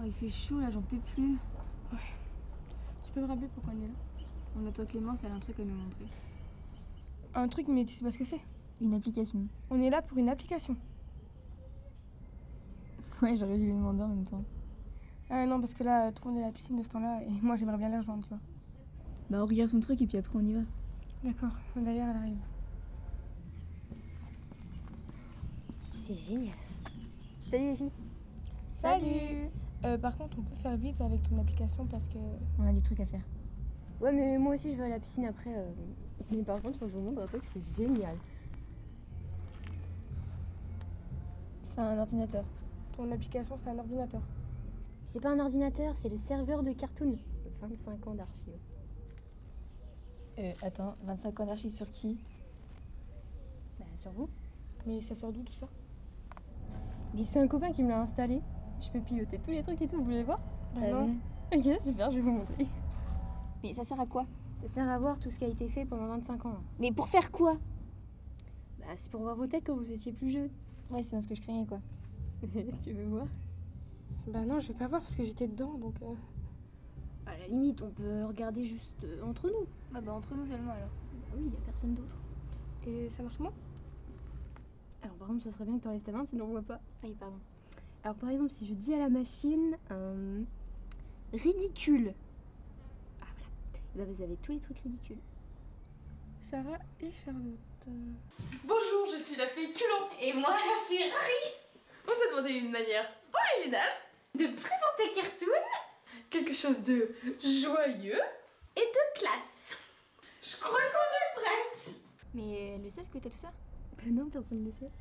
Oh, il fait chaud là, j'en peux plus. Ouais. Tu peux me rappeler pourquoi on est là? On attend Clémence, elle a un truc à nous montrer. Un truc, mais tu sais pas ce que c'est? Une application. On est là pour une application. Ouais, j'aurais dû lui demander en même temps. Ah non, parce que là, tout le monde est à la piscine de ce temps-là et moi j'aimerais bien les rejoindre, tu vois. Bah, on regarde son truc et puis après on y va. D'accord, d'ailleurs elle arrive. C'est génial. Salut les filles. Salut. Par contre, on peut faire vite avec ton application parce que... On a des trucs à faire. Ouais, mais moi aussi je vais à la piscine après. Mais par contre, faut que je vous montre un truc, c'est génial. C'est un ordinateur. Ton application, c'est un ordinateur. C'est pas un ordinateur, c'est le serveur de Cartoon. 25 ans d'archives. Attends, 25 ans d'archives sur qui? Bah, sur vous. Mais ça sort d'où tout ça? Mais c'est un copain qui me l'a installé. Je peux piloter tous les trucs et tout, vous voulez voir? Bah non. Ok, super, je vais vous montrer. Mais ça sert à quoi? Ça sert à voir tout ce qui a été fait pendant 25 ans. Mais pour faire quoi? Bah, c'est pour voir vos têtes quand vous étiez plus jeunes. Ouais, c'est bien ce que je craignais quoi. Tu veux voir? Bah non, je vais pas voir parce que j'étais dedans, donc... À la limite, on peut regarder juste entre nous. Ah bah entre nous seulement alors. Bah oui, y a personne d'autre. Et ça marche comment? Alors par contre, ça serait bien que tu enlèves ta main, sinon on voit pas. Oui, pardon. Alors par exemple, si je dis à la machine ridicule. Ah voilà. Et bah vous avez tous les trucs ridicules. Sarah et Charlotte. Bonjour, je suis la fée Culon et moi la fée Rari. On s'est demandé une manière originale de présenter Cartoon, quelque chose de joyeux et de classe. Je crois qu'on est prête. Mais elles le savent que t'as tout ça? Bah non, personne ne le sait.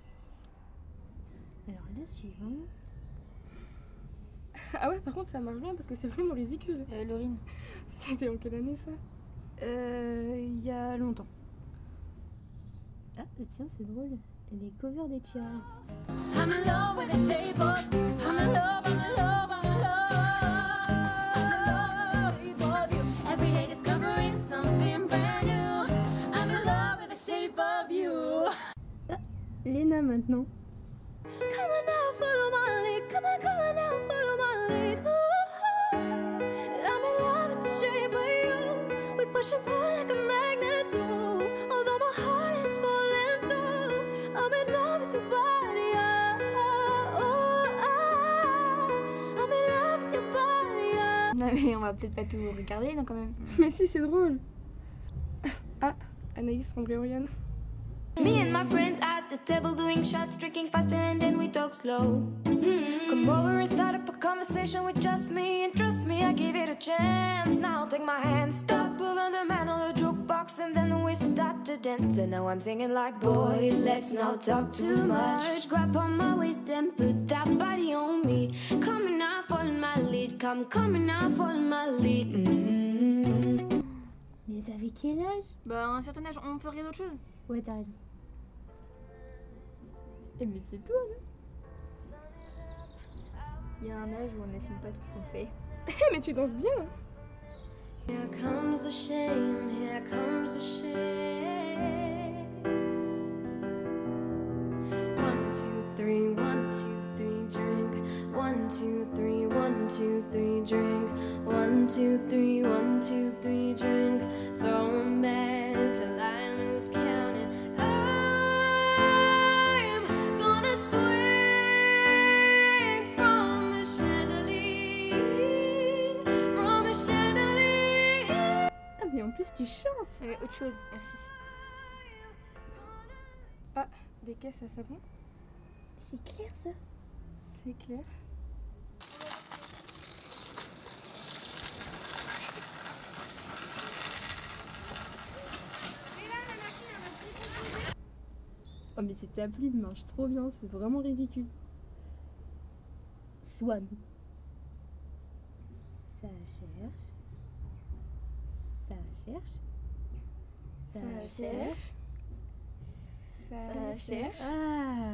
Alors la suivante. Ah ouais, par contre, ça marche bien parce que c'est vraiment ridicule. Laurine. C'était en quelle année ça? Il y a longtemps. Ah tiens, c'est drôle. Les covers des Tiara. I'm in love with the shape of you. I'm in love, I'm in love, I'm in love with you. Every day discovering something brand new. I'm in love with the shape of you. Ah, Léna maintenant. Come on now, follow my lead. Come on now, follow my lead. Ooh, I'm in love with the shape of you. We push and pull like a magnet do. Although my heart is falling through, I'm in love with your body. I'm in love with your body. Non mais on va peut-être pas tout regarder non quand même. Mais si, c'est drôle. Ah, Anaïs, André, Oriane. Me and my friends at the table doing shots, drinking faster and then we talk slow. Come over and start up a conversation with just me, and trust me, I give it a chance. Now take my hand, stop over the man on the jukebox, and then we start to dance. And now I'm singing like, boy, let's not talk too much. Grab on my waist and put that body on me. Come now, follow my lead. Come now, follow my lead. Mais vous avez quel âge? Bah à un certain âge, on peut regarder d'autres choses. Ouais, t'as raison. Eh mais c'est toi là. Il y a un âge où on n'assume pas tout ce qu'on fait. Mais tu danses bien. Here comes the shame, here comes the shame. 1, 2, 3, 1, 2, 3, drink. 1, 2, 3, 1, 2, 3, drink. 1, 2, 3, 1, 2, 3, drink. Throw 'em back till I lose counting. I'm gonna swing from the chandelier, from the chandelier. Ah mais en plus tu chantes. Autre chose, merci. Ah, des caisses à savon. C'est clair ça. C'est clair. Oh mais cette appli marche trop bien, c'est vraiment ridicule. Swan. Ça cherche. Ça cherche. Ça cherche. Ça cherche. Ah.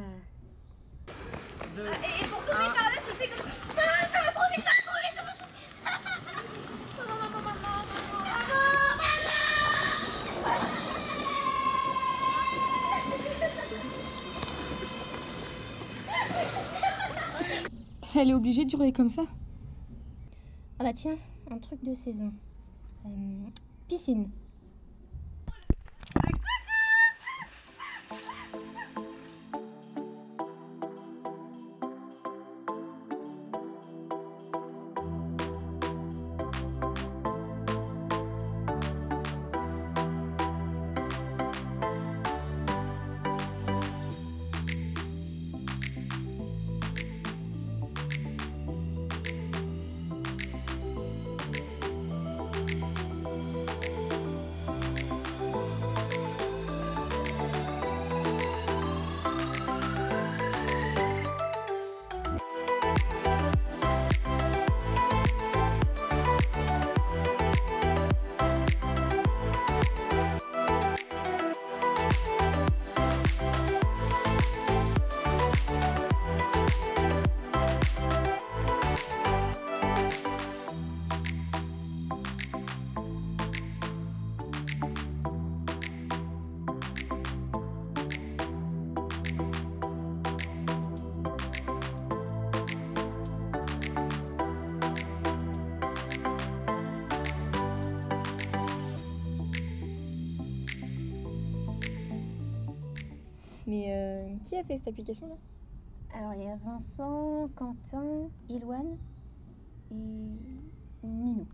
Et pour tourner par là, je fais comme... Ah, ça va trop vite, ça va trop vite, ça va trop Elle est obligée de hurler comme ça. Ah bah tiens, un truc de saison. Piscine. Mais qui a fait cette application là? Alors il y a Vincent, Quentin, Ilouane et Nino.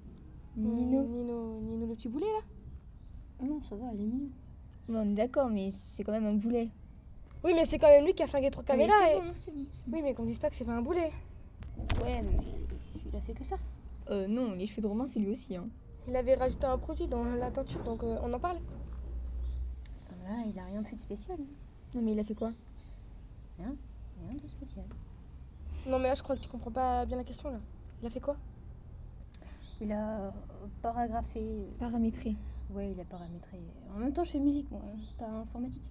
Nino le petit boulet là? Non, ça va, elle est mignonne. Ouais, on est d'accord, mais c'est quand même un boulet. Oui, mais c'est quand même lui qui a flingué 3 caméras. Mais et... c'est bon. Oui, mais qu'on dise pas que c'est pas un boulet. Ouais, mais il a fait que ça. Non, les cheveux de Romain, c'est lui aussi. Hein. Il avait rajouté un produit dans la teinture, donc on en parle. Enfin, là, il a rien fait de spécial. Non, mais il a fait quoi? Rien de spécial. Non, mais là, je crois que tu comprends pas bien la question là. Il a fait quoi? Il a paragraphé. Paramétré. Ouais, il a paramétré. En même temps, je fais musique, moi, pas informatique.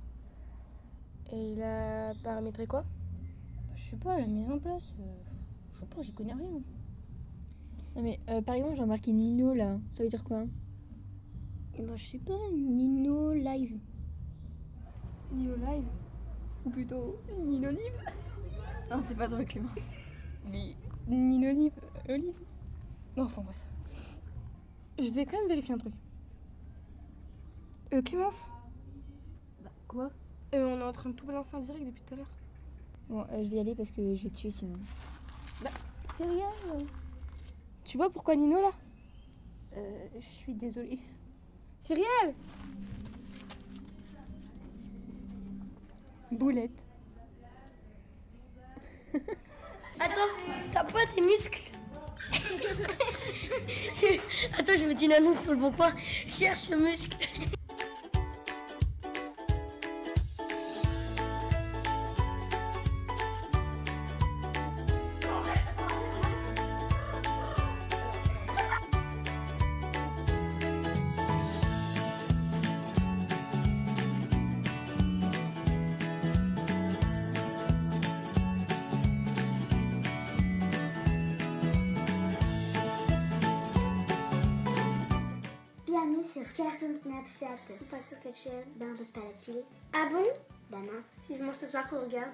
Et il a paramétré quoi? Bah, je sais pas, la mise en place. Je sais pas, j'y connais rien. Non, mais par exemple, j'ai remarqué Nino là. Ça veut dire quoi? Bah, je sais pas, Nino live. Nino live? Ou plutôt Nino live? Non, c'est pas drôle, Clémence. Mais Nino live, Olive. Non, enfin bref. Je vais quand même vérifier un truc. Clémence, Bah, quoi? on est en train de tout balancer en direct depuis tout à l'heure. Bon, je vais y aller parce que je vais te tuer sinon. C'est rien. Tu vois pourquoi Nino là? Je suis désolée. Cyrielle! Boulette. Attends, t'as pas tes muscles? Attends, je me dis une annonce sur le bon coin. Cherche muscle. Bienvenue sur Cartoon Snapchat. On passe sur quelle chaîne? Ben on passe pas à la télé. Ah bon? Ben non. Vivement ce soir qu'on regarde.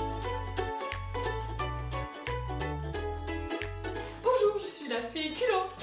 La fée culot.